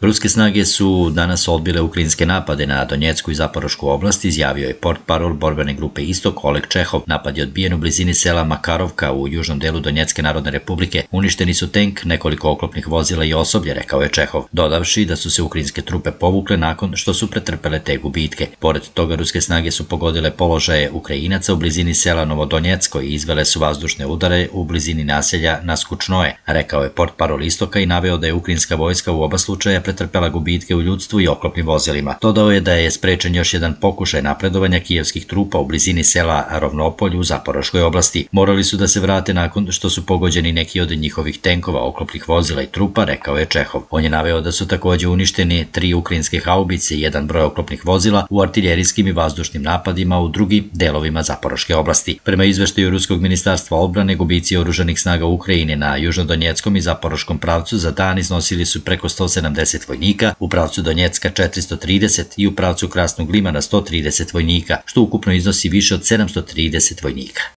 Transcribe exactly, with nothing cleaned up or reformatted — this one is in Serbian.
Ruske snage su danas odbile ukrajinske napade na Donjecku i Zaporošku oblast, izjavio je portparol borbene grupe Istok Oleg Čehov. Napad je odbijen u blizini sela Makarovka u južnom delu Donjecke Narodne Republike. Uništeni su tank, nekoliko oklopnih vozila i osoblje, rekao je Čehov, dodavši da su se ukrajinske trupe povukle nakon što su pretrpele te gubitke. Pored toga, ruske snage su pogodile položaje Ukrajinaca u blizini sela Novodonjecko i izvele su vazdušne udare u blizini naselja Naskučnoje, rekao je portparol Istoka i naveo da je ukrajinska vojska u oba slučaja pretrpela gubitke u ljudstvu i oklopnim vozilima. Dodao je da je sprečen još jedan pokušaj napredovanja kijevskih trupa u blizini sela Rovnopolj u Zaporoškoj oblasti. Morali su da se vrate nakon što su pogođeni neki od njihovih tenkova, oklopnih vozila i trupa, rekao je Čehov. On je naveo da su takođe uništeni tri ukrajinske haubice i jedan broj oklopnih vozila u artiljerijskim i vazdušnim napadima u drugim delovima Zaporoške oblasti. Prema izveštaju Ruskog ministarstva odbrane, gubici oružanih snaga Ukrajine na južnodonjeckom i zaporoškom pravcu za dan iznosili su preko sto sedamdeset vojnika, u pravcu Donjecka četiristo trideset i u pravcu Krasnog Limana sto trideset vojnika, što ukupno iznosi više od sedamsto trideset vojnika.